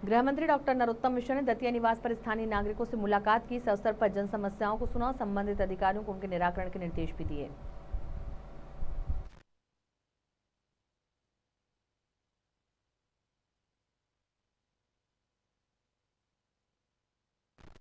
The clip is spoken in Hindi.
गृह मंत्री डॉक्टर नरोत्तम मिश्र ने दतिया निवास पर स्थानीय नागरिकों से मुलाकात की। इस अवसर पर जन समस्याओं को सुना, संबंधित अधिकारियों को उनके निराकरण के निर्देश भी दिए।